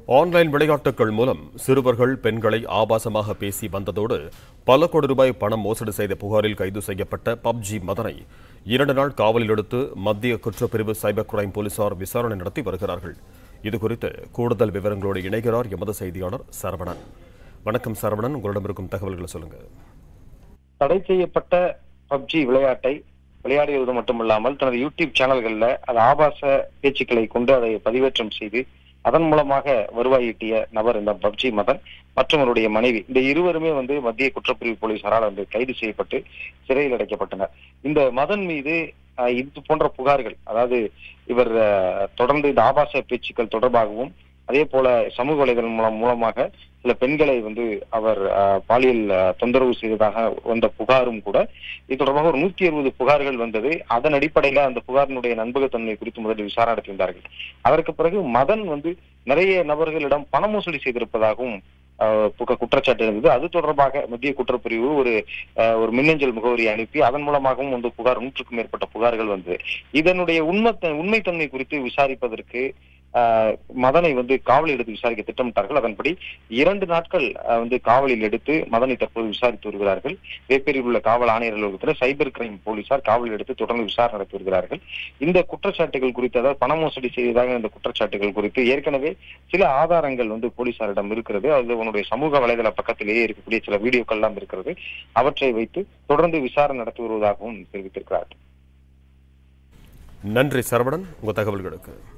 Online விளையாட்டுகள் மூலம் சிறுவர்கள் பெண்களை ஆபாசமாக பேசி வந்ததோடு பல கோடி ரூபாய் பணம் மோசடி செய்த புகாரில் கைது செய்யப்பட்ட பப்ஜி மதனை 2 நாள் காவலில் எடுத்து மத்திய குற்றப்பிரிவு சைபர் கிரைம் போலீசார் விசாரணை நடத்தி வருகிறார்கள். இதுகுறித்து கூடுதல் விவரங்களோடு இணைகிறார் எமது செய்தியாளர் சரவணன். வணக்கம் சரவணன், உங்களிடம் இருக்கும் தகவல்களை சொல்லுங்க. தடை செய்யப்பட்ட பப்ஜி விளையாட்டை விளையாடியது மட்டுமல்லாமல் தனது யூடியூப் சேனல்கள்ல அது ஆபாச பேச்சுக்களை கொண்டு அதை பதிவேற்றம் செய்து அதன் மூலமாக வருவாய் ஈட்டிய நபர் இந்த பப்ஜி மதன் மற்றும் அவருடைய மனைவி, இந்த இருவருமே மத்திய குற்றப்பிரிவு போலீசாரால் கைது செய்யப்பட்டு சிறையில் அடைக்கப்பட்டனர். இந்த மதன் மீது இது போன்ற புகார்கள், அதாவது இவர் தொடர்ந்து இந்த ஆபாச பேச்சுக்கள் தொடர்பாகவும் அதே போல சமூக வலைதளம் மூலமாக சில பெண்களை அவர் பாலியல் தொந்தரவு செய்ததாக வந்த புகாரும் கூட, இது தொடர்பாக ஒரு 160 புகார்கள் வந்தது. அதன் அடிப்படையில அந்த புகாரினுடைய நம்பகத்தன்மை குறித்து முதலில் விசாரணை நடத்தி வந்தார்கள். அதற்கு பிறகு மதன் நிறைய நபர்களிடம் பண மோசடி செய்திருப்பதாகவும் குற்றச்சாட்டு இருந்தது. அது தொடர்பாக மத்திய குற்றப்பிரிவு ஒரு மின்னஞ்சல் முகவரி அனுப்பி அதன் மூலமாகவும் புகார் 100க்கும் மேற்பட்ட புகார்கள் வந்தது. இதனுடைய உண்மைத்தன்மை குறித்து விசாரிப்பதற்கு மதனை காவலில் எடுத்து விசாரிக்க திட்டமிட்டார்கள். அதன்படி 2 நாட்கள் காவலில் எடுத்து மதனை தற்போது விசாரித்து வருகிறார்கள். வேப்பேரியில் உள்ள காவல் ஆணையர் அலுவலகத்தில் சைபர் கிரைம் போலீசார் காவலில் எடுத்து தொடர்ந்து விசாரணை நடத்தி வருகிறார்கள். இந்த குற்றச்சாட்டுகள் குறித்து, அதாவது பண மோசடி செய்ததாக இந்த குற்றச்சாட்டுகள் குறித்து ஏற்கனவே சில ஆதாரங்கள் போலீசாரிடம் இருக்கிறது. அது உன்னுடைய சமூக வலைதள பக்கத்திலேயே இருக்கக்கூடிய சில வீடியோக்கள் எல்லாம் இருக்கிறது. அவற்றை வைத்து தொடர்ந்து விசாரணை நடத்தி வருவதாகவும் தெரிவித்திருக்கிறார்கள். நன்றி சரவணன், உங்க தகவல்களுக்கு.